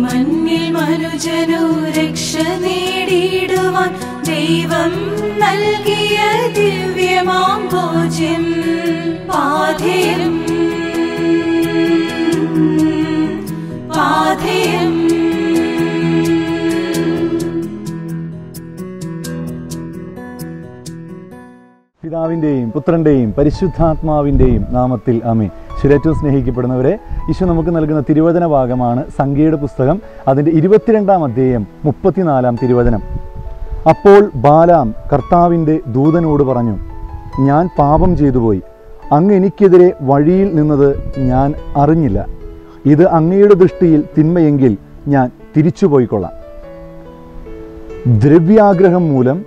മണ്ണിൽ മനുജനു രക്ഷ നേടിയിടുവാൻ ദൈവം നൽകിയ ദിവ്യമാം ഭോജ്യം പാഥേയം പാഥേയം. പിതാവിൻ്റെയും പുത്രൻ്റെയും പരിശുദ്ധാത്മാവിൻ്റെയും നാമത്തിൽ ആമേൻ. ഏറ്റവും സ്നേഹിക്കപ്പെടുന്നവരെ, ഈശോ നമുക്ക് നൽകുന്ന തിരുവചന ഭാഗമാണ് സംഖ്യയുടെ പുസ്തകം, അതിൻ്റെ 22-ാം അധ്യായം 34-ാം തിരുവചനം. അപ്പോൾ ബാലാം കർത്താവിൻ്റെ ദൂതനോട് പറഞ്ഞു, ഞാൻ പാപം ചെയ്തുപോയി, അങ്ങ് എനിക്കെതിരെ വഴിയിൽ നിന്നത് ഞാൻ അറിഞ്ഞില്ല. ഇത് അങ്ങയുടെ ദൃഷ്ടിയിൽ തിന്മയെങ്കിൽ ഞാൻ തിരിച്ചുപോയിക്കൊള്ളാം. ദ്രവ്യാഗ്രഹം മൂലം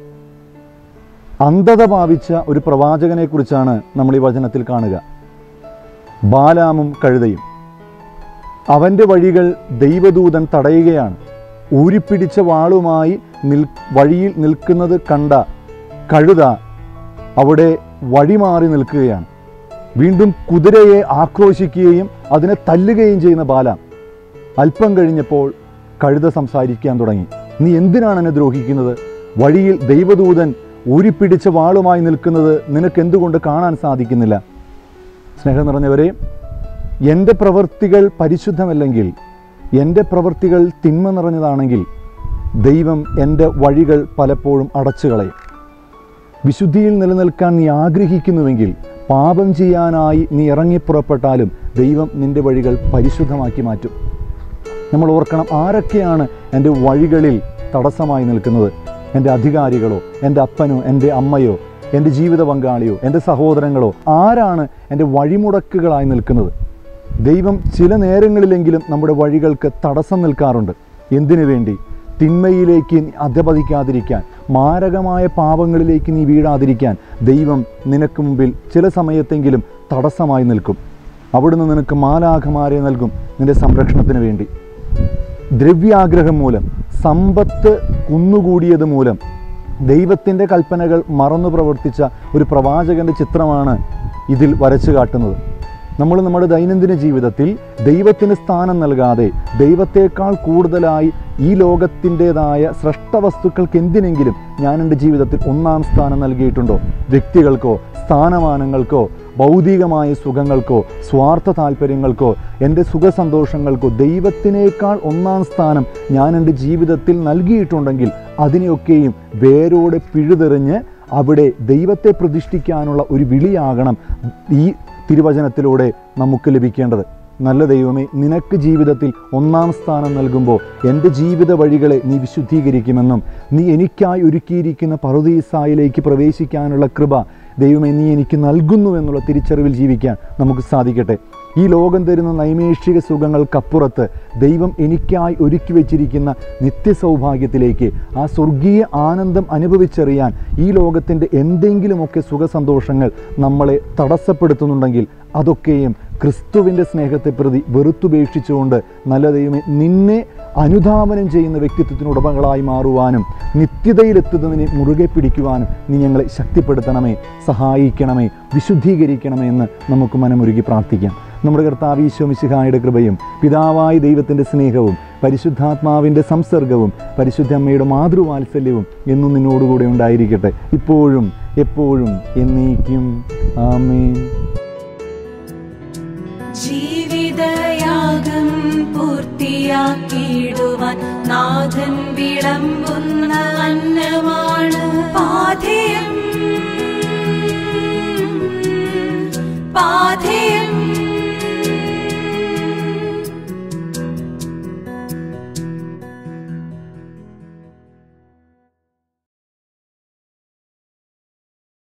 അന്ധത ഭാവിച്ച ഒരു പ്രവാചകനെക്കുറിച്ചാണ് നമ്മൾ ഈ വചനത്തിൽ കാണുക. ബാലാമും കഴുതയും. അവൻ്റെ വഴികൾ ദൈവദൂതൻ തടയുകയാണ്. ഊരിപ്പിടിച്ച വാളുമായി വഴിയിൽ നിൽക്കുന്നത് കണ്ട കഴുത അവിടെ വഴിമാറി നിൽക്കുകയാണ്. വീണ്ടും കുതിരയെ ആക്രോശിക്കുകയും അതിനെ തല്ലുകയും ചെയ്യുന്ന ബാലാം. അല്പം കഴിഞ്ഞപ്പോൾ കഴുത സംസാരിക്കാൻ തുടങ്ങി. നീ എന്തിനാണ് എന്നെ ദ്രോഹിക്കുന്നത്? വഴിയിൽ ദൈവദൂതൻ ഊരിപ്പിടിച്ച വാളുമായി നിൽക്കുന്നത് നിനക്ക് എന്തുകൊണ്ട് കാണാൻ സാധിക്കുന്നില്ല? സ്നേഹം നിറഞ്ഞവരെ, എൻ്റെ പ്രവൃത്തികൾ പരിശുദ്ധമല്ലെങ്കിൽ, എൻ്റെ പ്രവൃത്തികൾ തിന്മ നിറഞ്ഞതാണെങ്കിൽ ദൈവം എൻ്റെ വഴികൾ പലപ്പോഴും അടച്ചു കളയും. വിശുദ്ധിയിൽ നിലനിൽക്കാൻ നീ ആഗ്രഹിക്കുന്നുവെങ്കിൽ, പാപം ചെയ്യാനായി നീ ഇറങ്ങിപ്പുറപ്പെട്ടാലും ദൈവം നിൻ്റെ വഴികൾ പരിശുദ്ധമാക്കി മാറ്റും. നമ്മൾ ഓർക്കണം, ആരൊക്കെയാണ് എൻ്റെ വഴികളിൽ തടസ്സമായി നിൽക്കുന്നത്? എൻ്റെ അധികാരികളോ, എൻ്റെ അപ്പനോ, എൻ്റെ അമ്മയോ, എൻ്റെ ജീവിത പങ്കാളിയോ, എൻ്റെ സഹോദരങ്ങളോ? ആരാണ് എൻ്റെ വഴിമുടക്കുകളായി നിൽക്കുന്നത്? ദൈവം ചില നേരങ്ങളിലെങ്കിലും നമ്മുടെ വഴികൾക്ക് തടസ്സം നിൽക്കാറുണ്ട്. എന്തിനു വേണ്ടി? തിന്മയിലേക്ക് അധപതിക്കാതിരിക്കാൻ, മാരകമായ പാപങ്ങളിലേക്ക് നീ വീഴാതിരിക്കാൻ ദൈവം നിനക്ക് മുമ്പിൽ ചില സമയത്തെങ്കിലും തടസ്സമായി നിൽക്കും. അവിടുന്ന് നിനക്ക് മാലാഖമാരെ നൽകും നിൻ്റെ സംരക്ഷണത്തിന് വേണ്ടി. ദ്രവ്യാഗ്രഹം മൂലം, സമ്പത്ത് കുന്നുകൂടിയത് മൂലം ദൈവത്തിൻ്റെ കൽപ്പനകൾ മറന്നു പ്രവർത്തിച്ച ഒരു പ്രവാചകൻ്റെ ചിത്രമാണ് ഇതിൽ വരച്ചു കാട്ടുന്നത്. നമ്മൾ നമ്മുടെ ദൈനംദിന ജീവിതത്തിൽ ദൈവത്തിന് സ്ഥാനം നൽകാതെ ദൈവത്തേക്കാൾ കൂടുതലായി ഈ ലോകത്തിൻ്റെതായ സൃഷ്ടവസ്തുക്കൾക്ക് എന്തിനെങ്കിലും ഞാൻ എൻ്റെ ജീവിതത്തിൽ ഒന്നാം സ്ഥാനം നൽകിയിട്ടുണ്ടോ? വ്യക്തികൾക്കോ, സ്ഥാനമാനങ്ങൾക്കോ, ഭൗതികമായ സുഖങ്ങൾക്കോ, സ്വാർത്ഥ താല്പര്യങ്ങൾക്കോ, എൻ്റെ സുഖസന്തോഷങ്ങൾക്കോ ദൈവത്തിനേക്കാൾ ഒന്നാം സ്ഥാനം ഞാൻ എൻ്റെ ജീവിതത്തിൽ നൽകിയിട്ടുണ്ടെങ്കിൽ അതിനെയൊക്കെയും വേരോടെ പിഴുതെറിഞ്ഞ് അവിടെ ദൈവത്തെ പ്രതിഷ്ഠിക്കാനുള്ള ഒരു വിളിയാകണം ഈ തിരുവചനത്തിലൂടെ നമുക്ക് ലഭിക്കേണ്ടത്. നല്ല ദൈവമേ, നിനക്ക് ജീവിതത്തിൽ ഒന്നാം സ്ഥാനം നൽകുമ്പോൾ എൻ്റെ ജീവിത വഴികളെ നീ വിശുദ്ധീകരിക്കുമെന്നും നീ എനിക്കായി ഒരുക്കിയിരിക്കുന്ന പറുദീസായിലേക്ക് പ്രവേശിക്കാനുള്ള കൃപ ദൈവമേ നീ എനിക്ക് നൽകുന്നു എന്നുള്ള തിരിച്ചറിവിൽ ജീവിക്കാൻ നമുക്ക് സാധിക്കട്ടെ. ഈ ലോകം തരുന്ന നൈമേഷിക സുഖങ്ങൾക്കപ്പുറത്ത് ദൈവം എനിക്കായി ഒരുക്കി വച്ചിരിക്കുന്ന നിത്യസൗഭാഗ്യത്തിലേക്ക്, ആ സ്വർഗീയ ആനന്ദം അനുഭവിച്ചറിയാൻ ഈ ലോകത്തിൻ്റെ എന്തെങ്കിലുമൊക്കെ സുഖസന്തോഷങ്ങൾ നമ്മളെ തടസ്സപ്പെടുത്തുന്നുണ്ടെങ്കിൽ അതൊക്കെയും ക്രിസ്തുവിൻ്റെ സ്നേഹത്തെ പ്രതി വെറുത്തുപേക്ഷിച്ചുകൊണ്ട് നല്ല ദൈവമേ നിന്നെ അനുധാവനം ചെയ്യുന്ന വ്യക്തിത്വത്തിന് ഉടമകളായി മാറുവാനും നിത്യതയിലെത്തുന്നതിനെ മുറുകെ പിടിക്കുവാനും നീ ഞങ്ങളെ ശക്തിപ്പെടുത്തണമേ, സഹായിക്കണമേ, വിശുദ്ധീകരിക്കണമേ എന്ന് നമുക്ക് മനമൊരുക്കി പ്രാർത്ഥിക്കാം. നമ്മുടെ കർത്താവ് ഈശോ മിശിഹായുടെ കൃപയും പിതാവായ ദൈവത്തിൻ്റെ സ്നേഹവും പരിശുദ്ധാത്മാവിൻ്റെ സംസർഗവും പരിശുദ്ധ അമ്മയുടെ മാതൃവാത്സല്യവും എന്നും നിന്നോടുകൂടെ ഉണ്ടായിരിക്കട്ടെ, ഇപ്പോഴും എപ്പോഴും എന്നേക്കും. ആമേൻ. ജീവിതയാഗം പൂർത്തിയാക്കിയിടുവാൻ നാഥൻ വിളമ്പുന്ന അന്നമാണ് പാഥേയം.